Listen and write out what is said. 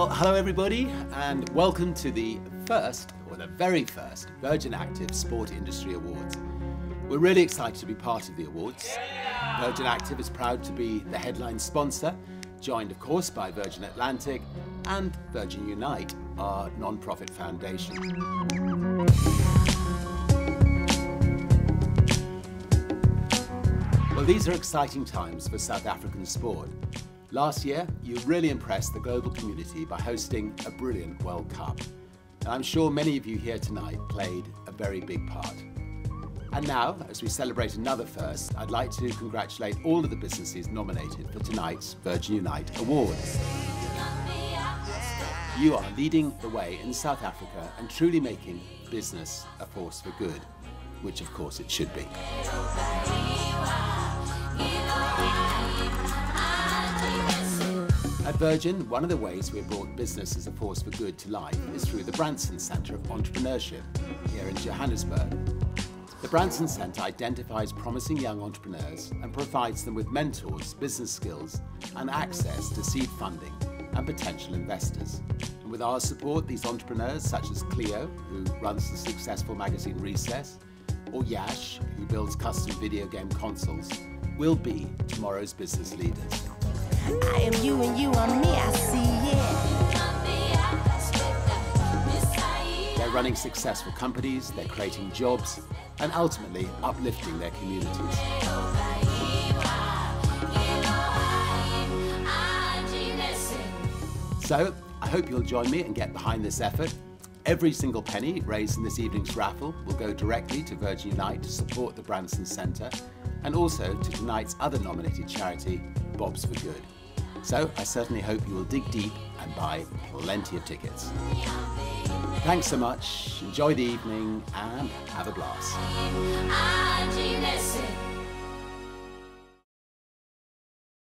Well, hello everybody, and welcome to the first, or the very first, Virgin Active Sport Industry Awards. We're really excited to be part of the awards. Virgin Active is proud to be the headline sponsor, joined of course by Virgin Atlantic and Virgin Unite, our non-profit foundation. Well, these are exciting times for South African sport. Last year, you really impressed the global community by hosting a brilliant World Cup. And I'm sure many of you here tonight played a very big part. And now, as we celebrate another first, I'd like to congratulate all of the businesses nominated for tonight's Virgin Unite Awards. You are leading the way in South Africa and truly making business a force for good, which of course it should be. At Virgin, one of the ways we've brought business as a force for good to life is through the Branson Centre of Entrepreneurship here in Johannesburg. The Branson Centre identifies promising young entrepreneurs and provides them with mentors, business skills and access to seed funding and potential investors. And with our support, these entrepreneurs, such as Cleo, who runs the successful magazine Recess, or Yash, who builds custom video game consoles, will be tomorrow's business leaders. I am you and you are me, I see it. They're running successful companies, they're creating jobs, and ultimately uplifting their communities. So, I hope you'll join me and get behind this effort. Every single penny raised in this evening's raffle will go directly to Virgin Unite to support the Branson Centre, and also to tonight's other nominated charity, Bob's for Good. So I certainly hope you will dig deep and buy plenty of tickets. Thanks so much, enjoy the evening and have a blast.